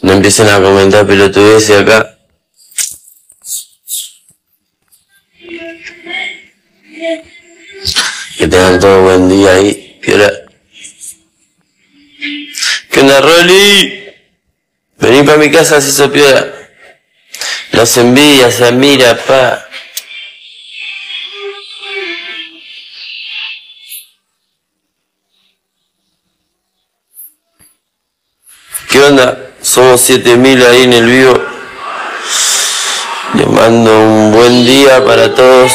No empiecen a comentar pelotudeces acá. Que tengan todo buen día ahí, piola. ¿Qué onda, Rolly? Vení pa' mi casa si sos piola. Los envidia, se admira, pa. ¿Qué onda? Somos 7000 ahí en el vivo. Les mando un buen día para todos.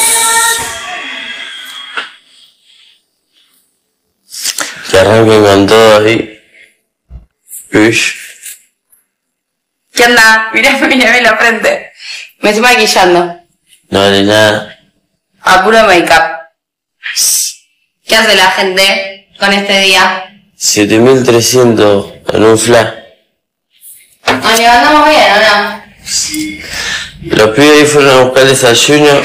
Que arranquen con todo ahí. Ush. ¿Qué onda? Mírame la frente. Me estoy maquillando. No vale nada. A puro make-up. ¿Qué hace la gente con este día? 7300 en un flash. Nos levantamos bien, ¿o no? Los pibes ahí fueron a buscar desayuno.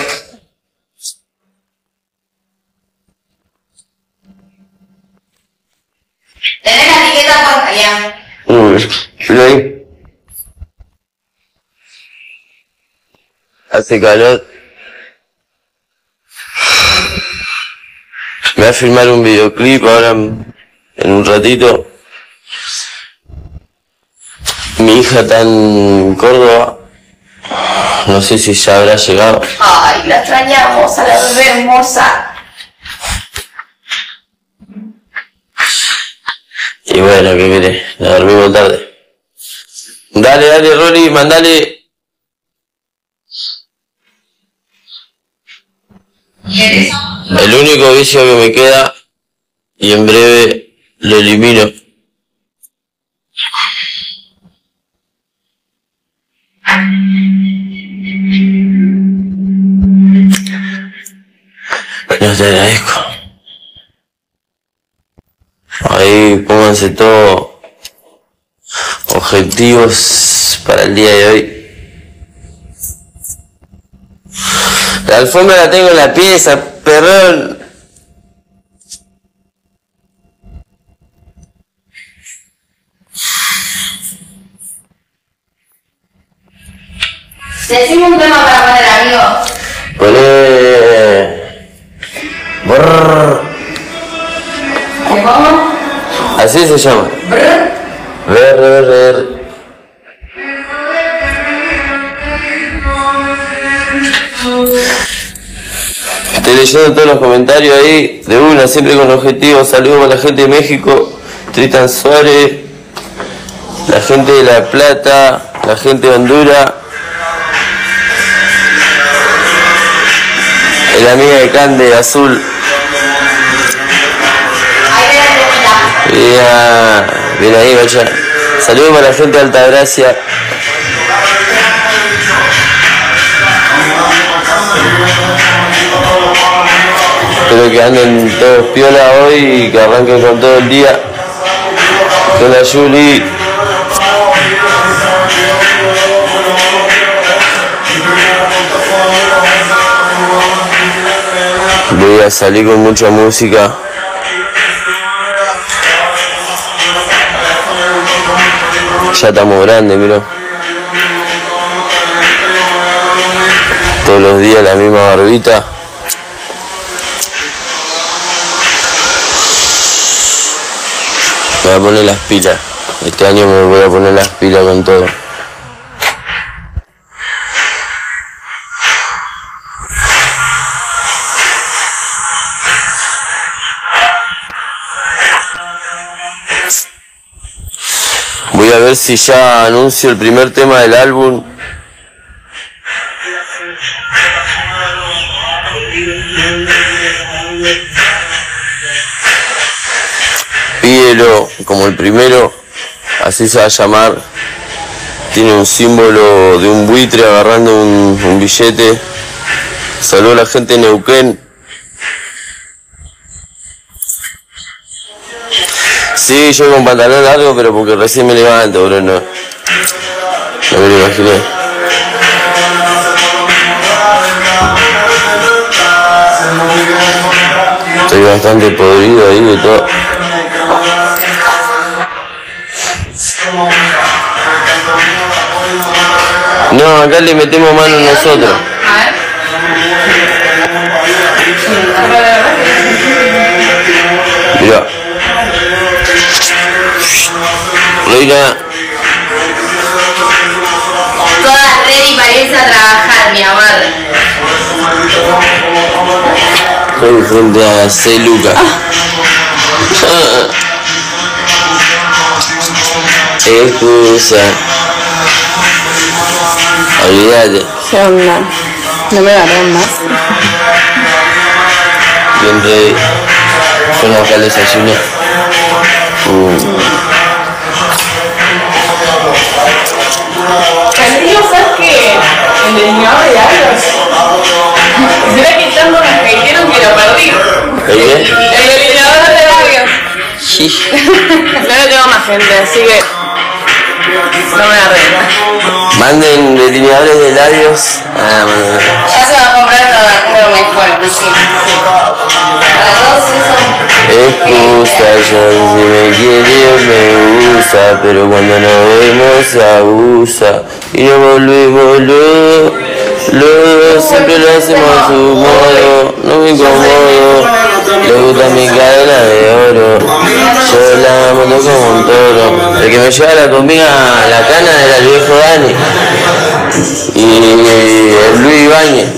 ¿Tenés la etiqueta puesta ya? Mira ahí. Hace calor. Me voy a filmar un videoclip ahora en un ratito. Mi hija está en Córdoba. No sé si ya habrá llegado. Ay, la extrañamos a la bebé hermosa. Y bueno, ¿qué querés? La dormimos tarde. Dale, Rolly, mandale. ¿Querés? El único vicio que me queda, y en breve lo elimino. No te agradezco. Ahí pónganse todos objetivos para el día de hoy. La alfombra la tengo en la pieza, perrón. Decime un tema para poner, amigo. Poné... Brrr. ¿Te pongo? Así se llama. Brr. Ver. Estoy leyendo todos los comentarios ahí, de una, siempre con objetivos. Saludos a la gente de México, Tristan Suárez, la gente de La Plata, la gente de Honduras, la amiga de Cande, Azul. Bien ahí, vaya. Saludos para la gente de Altagracia. Espero que anden todos piola hoy y que arranquen con todo el día. Con la Juli. Voy a salir con mucha música. Ya estamos grandes, mira. Todos los días la misma barbita. Me voy a poner las pilas. Este año me voy a poner las pilas con todo. Voy a ver si ya anuncio el primer tema del álbum. Pídelo como el primero, así se va a llamar. Tiene un símbolo de un buitre agarrando un billete. Saludo a la gente de Neuquén. Sí, yo con pantalón largo, pero porque recién me levanto, bro, no me lo imaginé. Estoy bastante podrido ahí de todo. No, acá le metemos mano nosotros. A ver. Mirá. Reina. Todas ready para irse a trabajar, mi amor. Estoy frente a C. Luca. Excusa. Olvídate. ¿Qué onda? No me agarran más. Bien ready. Fuimos acá al desayuno. Cantillo, ¿sabes qué? El diseñador de labios. ¿Será que tanto me dijeron que lo perdí? ¿El qué? El delineador de labios. Sí. No lo tengo más gente, así que no me arreglo. Manden delineadores de labios. Ah, bueno. Ya se va a comprar lo mejor, sí. Para todos esos. Excusa, yo si me quiere me gusta, pero cuando nos vemos abusa y no volvemos luego siempre lo hacemos a su modo, no me incomodo, le gusta mi cadena de oro, yo la monto como un toro, el que me lleva la comida a la cana era el viejo Dani y el Luis Ibáñez.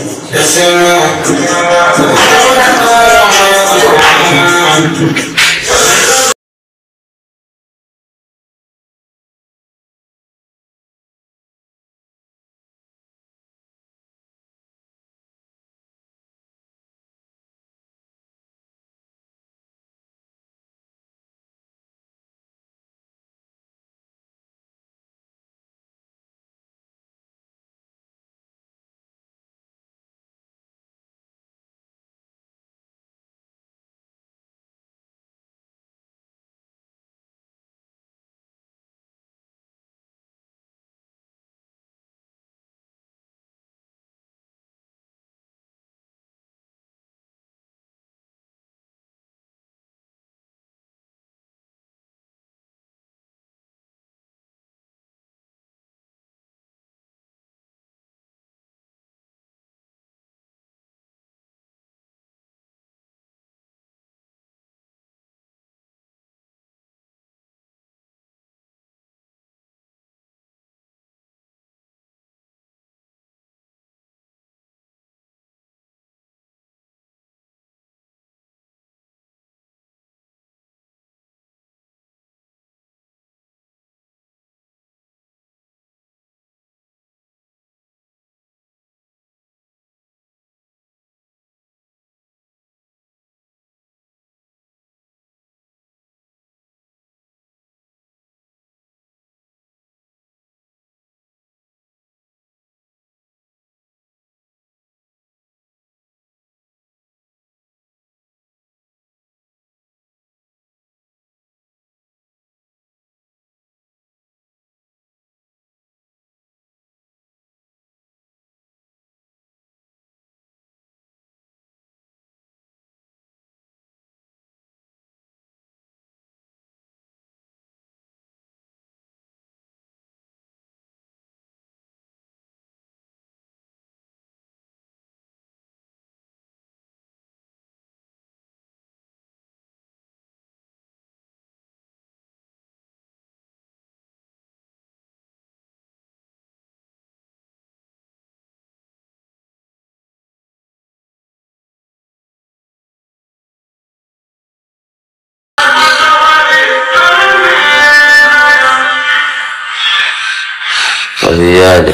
Olvidate,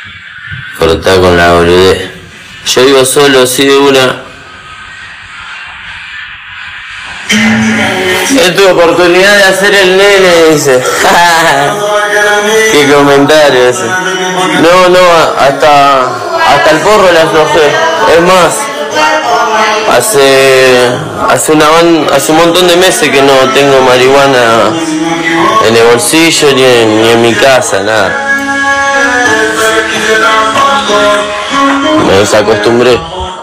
cortá con la boludez. Yo vivo solo, sí de una. Es tu oportunidad de hacer el nene, dice. Qué comentario ese. No, hasta el porro le aflojé. Es más, hace un montón de meses que no tengo marihuana en el bolsillo ni en mi casa, nada. Me desacostumbré.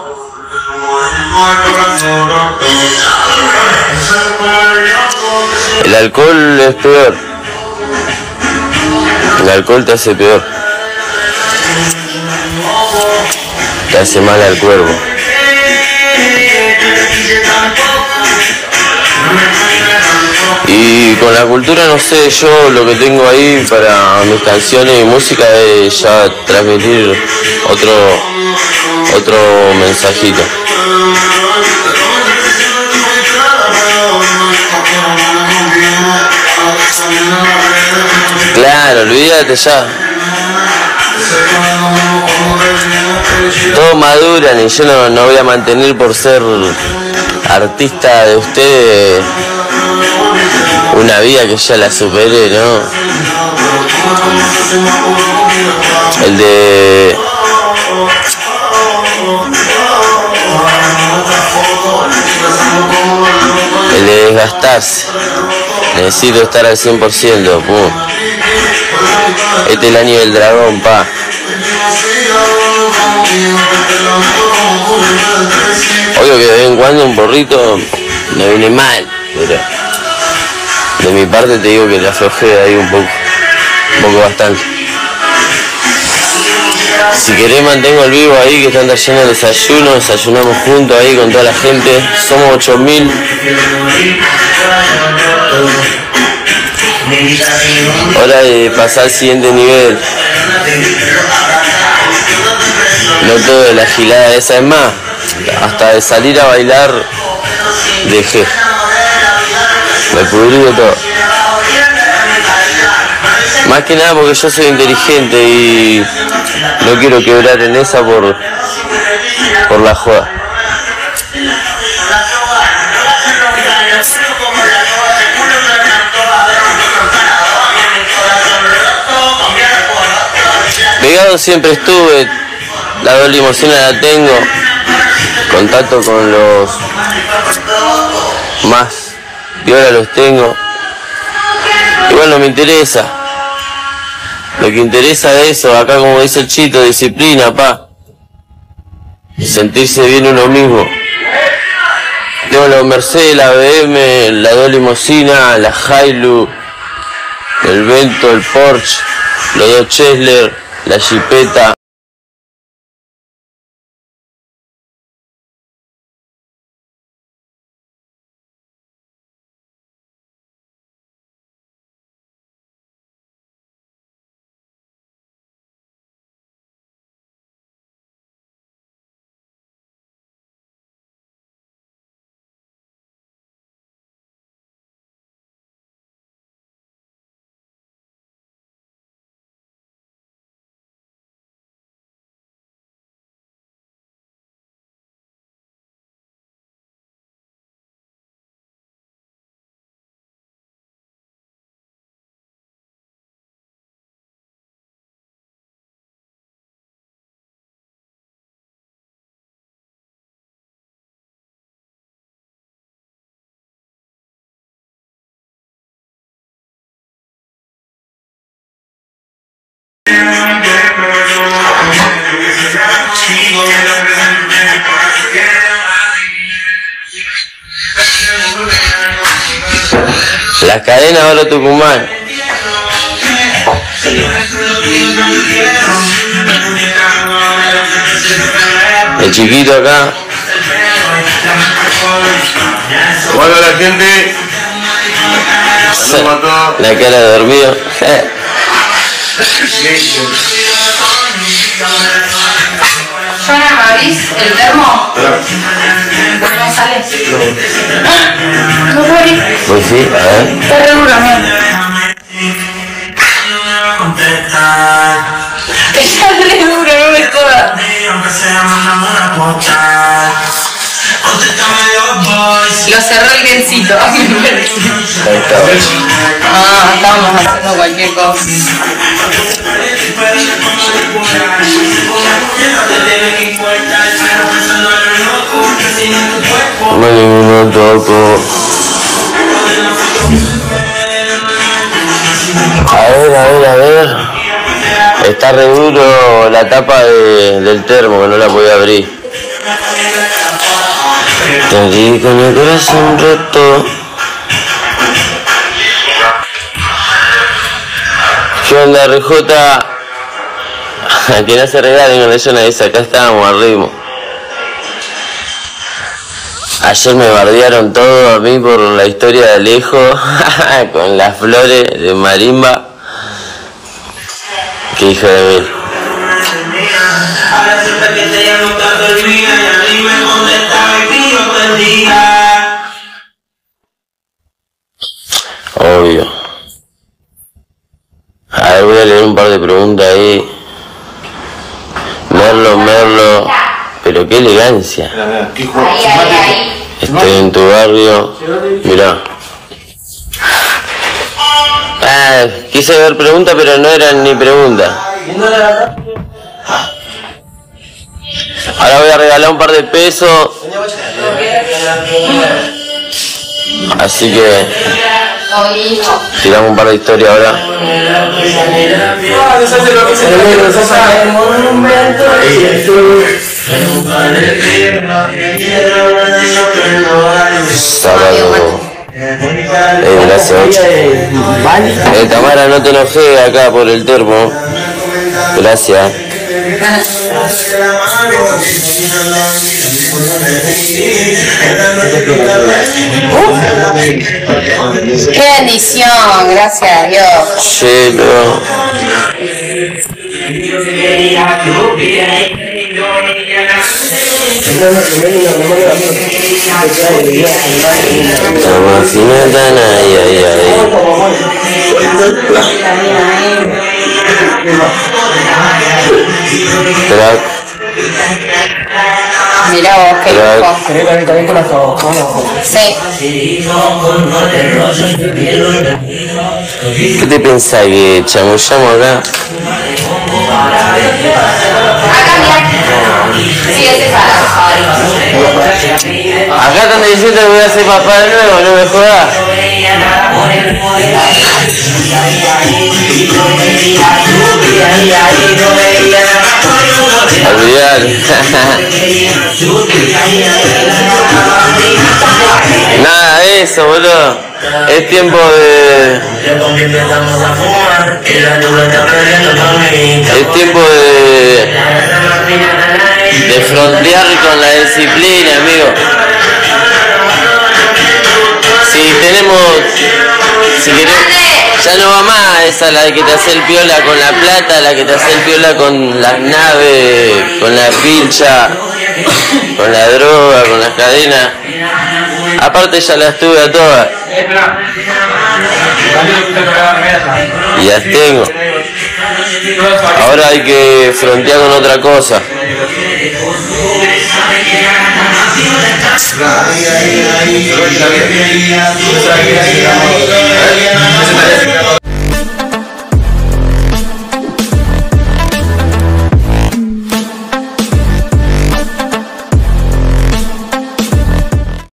El alcohol es peor. El alcohol te hace peor. que hace mal al cuerpo. Y con la cultura, no sé, yo lo que tengo ahí para mis canciones y música es ya transmitir otro mensajito. Claro, olvídate ya. Todos maduran y yo no voy a mantener por ser artista de ustedes una vida que ya la superé, ¿no? El de desgastarse. Necesito estar al 100%, pum. Este es el año del dragón, pa. Obvio que de vez en cuando un porrito no viene mal, pero de mi parte te digo que la aflojé ahí un poco bastante. Si querés mantengo el vivo ahí, que están trayendo el desayuno, desayunamos juntos ahí con toda la gente, somos 8000. Hora de pasar al siguiente nivel. No todo de la gilada esa, es más, hasta de salir a bailar dejé. Me pudrí de todo. Más que nada porque yo soy inteligente y no quiero quebrar en esa por la joda. Pegado siempre estuve, la dos limusina la tengo, contacto con los más y ahora los tengo. Igual no me interesa. Lo que interesa de eso, acá como dice el Chito, disciplina, pa. Sentirse bien uno mismo. Tengo la Mercedes, la BM, la dos limusina, la Hilux, el Vento, el Porsche, los dos Chrysler, la Jeepeta. La cadena Oro Tucumán. El chiquito acá. Bueno, la gente. La cara de dormido. Suena, ¿abrís el termo? ¿No sale? No puedo abrir. Pues sí, a ver. Está re duro, amigo. Está re duro, no me jodas. Lo cerró el gencito. Ah, estábamos haciendo cualquier cosa. No toco. A ver. Está re duro la tapa del termo, que no la podía abrir. Te di con el corazón roto. ¿Qué onda, RJ? Que no se regalen con eso, nadie dice, acá estábamos al ritmo. Ayer me bardearon todo a mí por la historia de Alejo, con las flores de marimba. Qué hijo de mil. Obvio. A ver, voy a leer un par de preguntas ahí. Merlo, pero qué elegancia. Estoy en tu barrio. Mirá. Quise ver preguntas, pero no eran ni preguntas. Ahora voy a regalar un par de pesos. Así que tiramos un par de historias ahora. Sábado. Gracias. Tamara, no te enojé acá por el termo. Gracias. ¡Qué bendición! Gracias a Dios. Chelo. Mirá vos, qué hijo. Sí. ¿Qué te pensás que chamullamos acá? Acá mirá. Sí, ese es Acá están diciendo que voy a ser papá de nuevo, no me jodas. Olvidar. Nada de eso, boludo. Es tiempo de... Es tiempo de frontear con la disciplina, amigo. Si queremos, ya no va más esa, la de que te hace el piola con la plata, la que te hace el piola con las naves, con la pilcha, con la droga, con las cadenas. Aparte ya las tuve a todas. Y las tengo. Ahora hay que frontear con otra cosa.